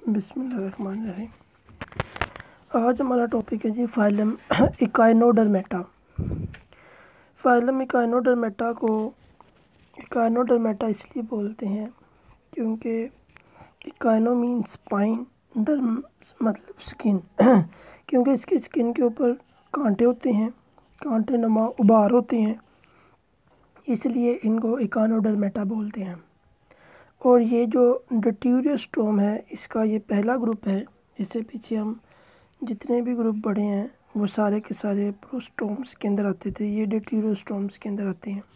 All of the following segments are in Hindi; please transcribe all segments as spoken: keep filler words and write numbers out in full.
बिस्मिल्लाहिर्रहमानिर्रहीम। आज हमारा टॉपिक है जी फाइलम इकाइनोडर्मेटा। फाइलम इकाइनोडर्मेटा को इकाइनोडर्मेटा इसलिए बोलते हैं क्योंकि इकाइनो मीन स्पाइन, डर्म मतलब स्किन क्योंकि इसकी स्किन के ऊपर कांटे होते हैं, कांटे नुमा उभार होते हैं, इसलिए इनको इकाइनोडर्मेटा बोलते हैं। और ये जो ड्यूटेरियोस्टोम है इसका ये पहला ग्रुप है। इससे पीछे हम जितने भी ग्रुप पढ़े हैं वो सारे के सारे प्रोस्टोम्स के अंदर आते थे, ये ड्यूटेरियोस्टोम्स के अंदर आते हैं।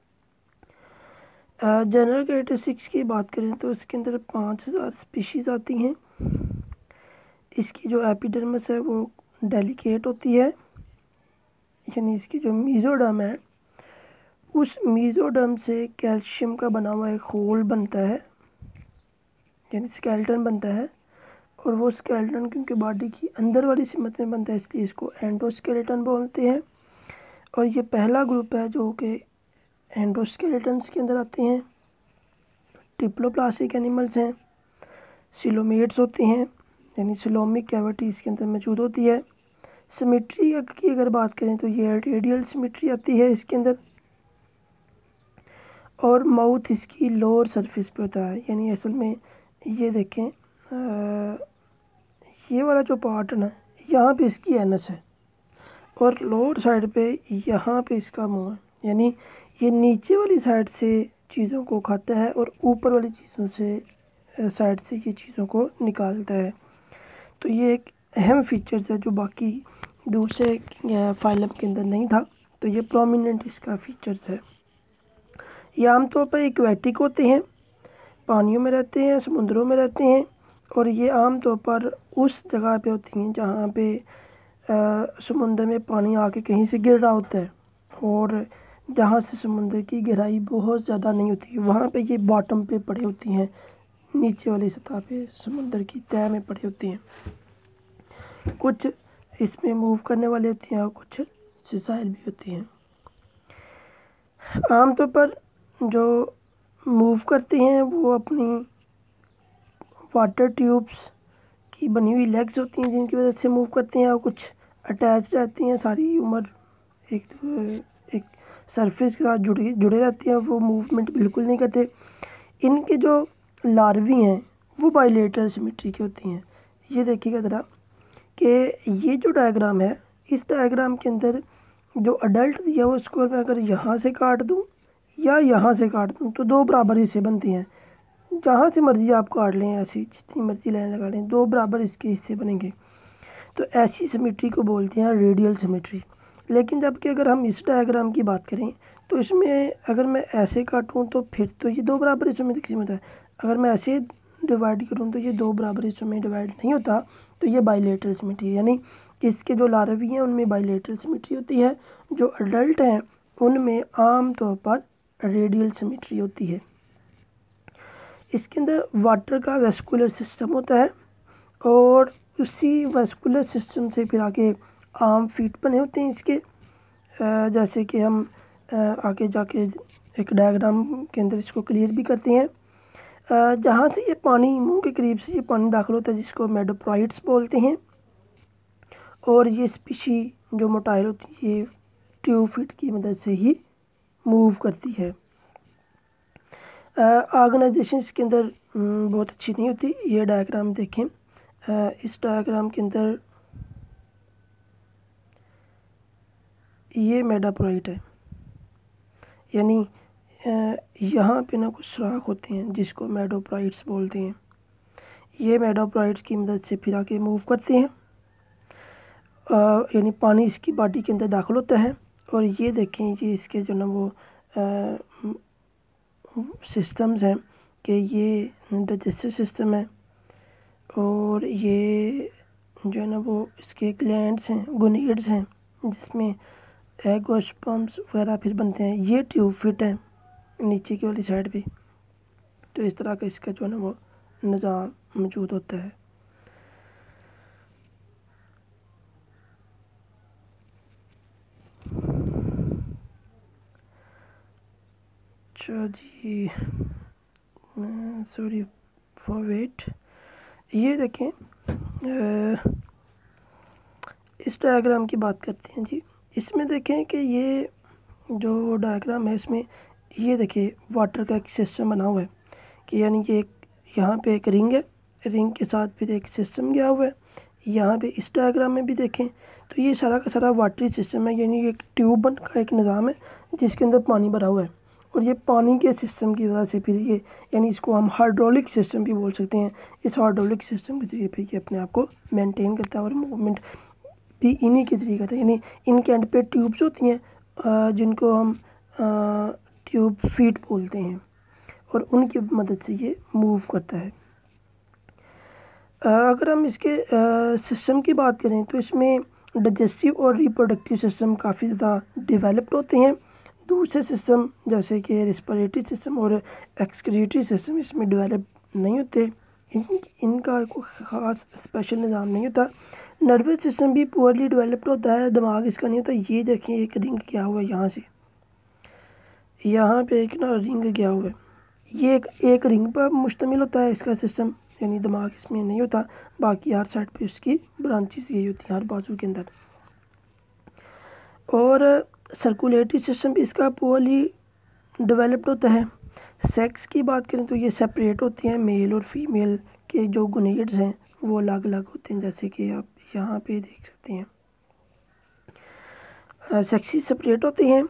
जनरल कैरेक्टरिस्टिक्स की बात करें तो इसके अंदर पाँच हज़ार स्पीशीज़ आती हैं। इसकी जो एपिडर्मिस है वो डेलिकेट होती है, यानी इसकी जो मीजोडर्म है उस मीजोडर्म से कैल्शियम का बना हुआ एक होल बनता है, यानी स्केलेटन बनता है। और वो स्केलेटन क्योंकि बॉडी की अंदर वाली सिमत में बनता है इसलिए इसको एंडोस्केलेटन बोलते हैं। और ये पहला ग्रुप है जो कि एंडोस्केलेटन्स के अंदर आते हैं। डिप्लोप्लास्टिक एनिमल्स हैं, सिलोमेट्स होते हैं, यानी सिलोमिक कैविटी इसके अंदर मौजूद होती है। सिमेट्री की अगर बात करें तो ये रेडियल सिमेट्री आती है इसके अंदर। और माउथ इसकी लोअर सरफेस पे होता है, यानी असल में ये देखें आ, ये वाला जो पार्ट है ना यहाँ पे इसकी एनस है और लोअर साइड पे यहाँ पे इसका मुंह है, यानी ये नीचे वाली साइड से चीज़ों को खाता है और ऊपर वाली चीज़ों से साइड से ये चीज़ों को निकालता है। तो ये एक अहम फीचर्स है जो बाकी दूसरे फाइलम के अंदर नहीं था, तो ये प्रोमिनेंट इसका फीचर्स है। ये आमतौर पर एक्वेटिक होते हैं, पानियों में रहते हैं, समुद्रों में रहते हैं। और ये आम तौर पर उस जगह पे होती हैं जहाँ पे समुद्र में पानी आके कहीं से गिर रहा होता है और जहाँ से समुद्र की गहराई बहुत ज़्यादा नहीं होती, वहाँ पे ये बॉटम पे पड़ी होती हैं, नीचे वाली सतह पे समुद्र की तह में पड़ी होती हैं। कुछ इसमें मूव करने वाले होती हैं और कुछ सिसाइल भी होती हैं। आमतौर पर जो मूव करती हैं वो अपनी वाटर ट्यूब्स की बनी हुई लेग्स होती हैं जिनकी वजह से मूव करते हैं, और कुछ अटैच रहती हैं, सारी उम्र एक एक सरफेस के साथ जुड़े जुड़े रहती हैं, वो मूवमेंट बिल्कुल नहीं करते। इनके जो लार्वी हैं वो बाइलेटरल सिमेट्री की होती हैं। ये देखिएगा ज़रा कि ये जो डायग्राम है इस डायग्राम के अंदर जो अडल्ट दिया हुआ उसको मैं अगर यहाँ से काट दूँ या यहाँ से काट दूँ तो दो बराबर हिस्से बनते हैं। जहाँ से मर्ज़ी आप काट लें, ऐसी जितनी मर्ज़ी लाइन लगा लें, दो बराबर इसके हिस्से बनेंगे। तो ऐसी सिमेट्री को बोलते हैं रेडियल सिमेट्री। लेकिन जबकि अगर हम इस डायग्राम की बात करें तो इसमें अगर मैं ऐसे काटूँ तो फिर तो ये दो बराबर हिस्सों में तकसीम होता है। अगर मैं ऐसे डिवाइड करूँ तो ये दो बराबर हिस्सों में डिवाइड नहीं होता, तो ये बाइलेटरल सिमेट्री, यानी इसके जो लार्वी हैं उनमें बाइलेटरल सिमेट्री होती है, जो अडल्ट हैं उनमें आम तौर पर रेडियल सिमेट्री होती है। इसके अंदर वाटर का वेस्कुलर सिस्टम होता है और उसी वेस्कुलर सिस्टम से फिर आगे आर्म फीट बने होते हैं इसके, जैसे कि हम आगे जाके एक डायग्राम के अंदर इसको क्लियर भी करते हैं। जहाँ से ये पानी मुंह के करीब से ये पानी दाखिल होता है जिसको मेडोप्राइट्स बोलते हैं। और ये स्पीशी जो मोटाइल होती है ये ट्यूब फीट की मदद से ही मूव करती है। ऑर्गेनाइजेशन इसके अंदर बहुत अच्छी नहीं होती। ये डायग्राम देखें, आ, इस डायग्राम के अंदर ये मेडोप्राइट है, यानी यहाँ पे ना कुछ सुराख होते हैं जिसको मेडोप्राइट्स बोलते हैं। ये मेडोप्राइट्स की मदद से फिर आके मूव करते हैं, यानी पानी इसकी बॉडी के अंदर दाखिल होता है। और ये देखें ये इसके जो ना वो सिस्टम्स हैं कि ये डाइजेस्टिव सिस्टम है और ये जो है ना वो इसके ग्लैंड्स हैं, गोनेड्स हैं जिसमें एग और स्पर्म्स वगैरह फिर बनते हैं। ये ट्यूब फिट है नीचे की वाली साइड पे। तो इस तरह का इसका जो है ना वो निज़ाम मौजूद होता है। अच्छा जी, सॉरी फॉर वेट। ये देखें, आ, इस डायग्राम की बात करते हैं जी। इसमें देखें कि ये जो डायग्राम है इसमें ये देखिए वाटर का एक सिस्टम बना हुआ है कि यानी कि एक यहाँ पे एक रिंग है, रिंग के साथ फिर एक सिस्टम गया हुआ है। यहाँ पे इस डायग्राम में भी देखें तो ये सारा का सारा वाटरी सिस्टम है, यानी एक ट्यूब का एक निज़ाम है जिसके अंदर पानी भरा हुआ है। और ये पानी के सिस्टम की वजह से फिर ये यानी इसको हम हाइड्रोलिक सिस्टम भी बोल सकते हैं। इस हाइड्रोलिक सिस्टम के ज़रिए फिर ये अपने आप को मेनटेन करता है और मूवमेंट भी इन्हीं के ज़रिए करता है। यानी इनके एंड पे ट्यूब्स होती हैं जिनको हम ट्यूब फीट बोलते हैं और उनकी मदद से ये मूव करता है। अगर हम इसके सिस्टम की बात करें तो इसमें डाइजेस्टिव और रिप्रोडक्टिव सिस्टम काफ़ी ज़्यादा डेवलप्ड होते हैं। दूसरे सिस्टम जैसे कि रेस्पिरेटरी सिस्टम और एक्सक्रीटरी सिस्टम इसमें डेवलप नहीं होते, इन, इनका कोई ख़ास स्पेशल निज़ाम नहीं होता। नर्वस सिस्टम भी पुअरली डेवलप्ड होता है, दिमाग इसका नहीं होता। ये देखें एक रिंग क्या हुआ है, यहाँ से यहाँ पे एक ना रिंग गया हुआ है, ये एक एक रिंग पर मुश्तमिल होता है इसका सिस्टम, यानी दिमाग इसमें नहीं होता। बाकी हर साइड पे उसकी ब्रांचेस यही होती हैं हर बाजू के अंदर। और सर्कुलेटरी सिस्टम भी इसका पुअरली डेवलप्ड होता है। सेक्स की बात करें तो ये सेपरेट होते हैं, मेल और फीमेल के जो गोनेड्स हैं वो अलग अलग होते हैं, जैसे कि आप यहाँ पे देख सकते हैं। सेक्सी सेपरेट होते हैं।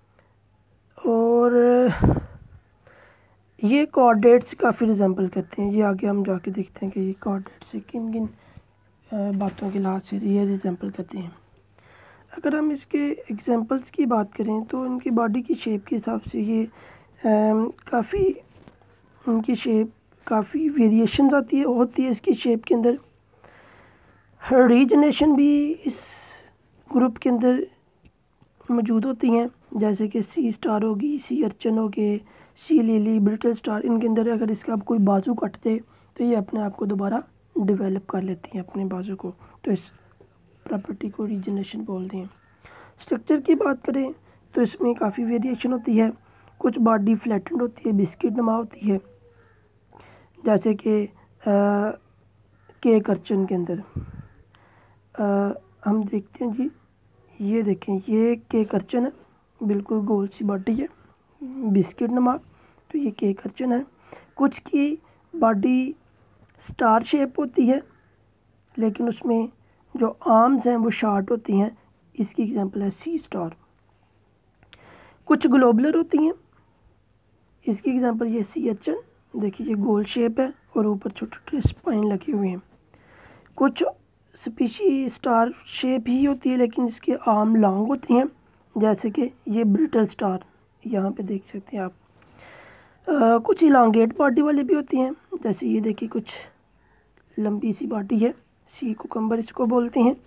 और ये कॉर्डेट्स काफ़ी रिजेंबल करते हैं। ये आगे हम जाके देखते हैं कि ये कॉर्डेट्स किन किन बातों के लिहाज से ये रिजेंबल करते हैं। अगर हम इसके एग्जांपल्स की बात करें तो इनकी बॉडी की शेप के हिसाब से ये काफ़ी उनकी शेप काफ़ी वेरिएशंस आती है होती है इसकी शेप के अंदर। रीजनेशन भी इस ग्रुप के अंदर मौजूद होती हैं, जैसे कि सी स्टार होगी, सी अर्चन हो गए, सी लिली, ब्रिटल स्टार। इनके अंदर अगर इसका अब कोई बाजू कट जाए तो ये अपने आप को दोबारा डेवलप कर लेती हैं अपने बाजू को, तो इस प्रॉपर्टी को रीजनेशन बोलते हैं। स्ट्रक्चर की बात करें तो इसमें काफ़ी वेरिएशन होती है। कुछ बॉडी फ्लैटेंड होती है, बिस्किट नुमा होती है, जैसे कि केक अर्चन के अंदर आ, हम देखते हैं जी। ये देखें ये केक अर्चन है, बिल्कुल गोल सी बॉडी है, बिस्किट नुमा, तो ये केक अर्चन है। कुछ की बॉडी स्टार शेप होती है लेकिन उसमें जो आर्म्स हैं वो शार्ट होती हैं, इसकी एग्जांपल है सी स्टार। कुछ ग्लोबुलर होती हैं, इसकी एग्जांपल ये सी अर्चन, देखिए ये गोल शेप है और ऊपर छोटे छोटे स्पाइन लगे हुए हैं। कुछ स्पीशी स्टार शेप ही होती है लेकिन इसके आर्म लॉन्ग होती हैं, जैसे कि ये ब्रिटल स्टार यहाँ पे देख सकते हैं आप। आ, कुछ इलांगेट बॉडी वाली भी होती हैं, जैसे ये देखिए कुछ लंबी सी बॉडी है, सी कुकम्बर इसको बोलते हैं।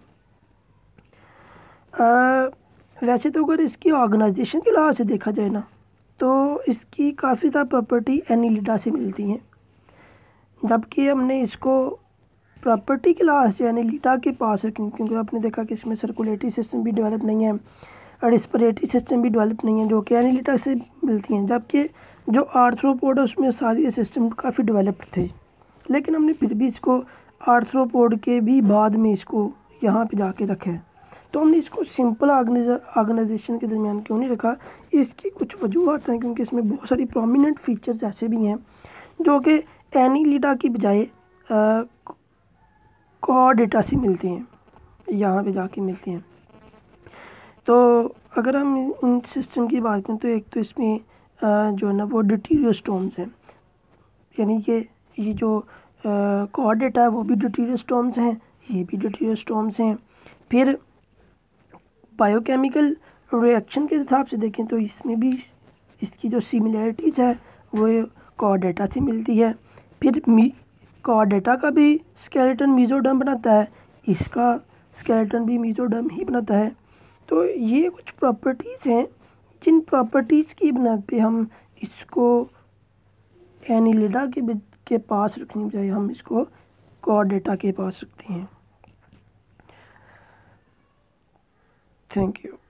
आ, वैसे तो अगर इसकी ऑर्गेनाइजेशन के लिहाज से देखा जाए ना तो इसकी काफ़ी ज़्यादा प्रॉपर्टी एनिलिडा से मिलती हैं, जबकि हमने इसको प्रॉपर्टी के लिहाज से एनिलिडा के पास रखें, क्योंकि आपने देखा कि इसमें सर्कुलेटरी सिस्टम भी डेवलप नहीं है और रेस्पिरेटरी सिस्टम भी डेवलप नहीं है जो कि एनिलिडा से मिलती हैं। जबकि जो आर्थ्रोपोड है उसमें सारे सिस्टम काफ़ी डेवलप्ड थे, लेकिन हमने फिर भी इसको आर्थ्रोपोड के भी बाद में इसको यहाँ पे जाके रखा है। तो हमने इसको सिंपल ऑर्गेनाइजेशन के दरमियान क्यों नहीं रखा, इसकी कुछ वजूहत हैं, क्योंकि इसमें बहुत सारी प्रोमिनेंट फीचर्स ऐसे भी हैं जो कि एनिलिडा की बजाय कॉर्डेटा से मिलते हैं, यहाँ पे जाके मिलते हैं। तो अगर हम इन सिस्टम की बात करें तो एक तो इसमें आ, जो है ना वो ड्यूटेरियोस्टोम्स हैं, यानी कि ये जो कॉर्डेटा है वो भी ड्यूटेरियोस्टोम्स हैं, ये भी ड्यूटेरियोस्टोम्स हैं। फिर बायोकेमिकल रिएक्शन के हिसाब से देखें तो इसमें भी इसकी जो सिमिलैरिटीज़ है वो कॉर्डेटा से मिलती है। फिर कॉर्डेटा का भी स्केलेटन मेसोडर्म बनाता है, इसका स्केलेटन भी मेसोडर्म ही बनाता है। तो ये कुछ प्रॉपर्टीज़ हैं जिन प्रॉपर्टीज़ की बुनियाद पे हम इसको एनिलिडा के के पास रखने बजाय हम इसको कॉर्डेटा के पास रखते हैं। Thank you.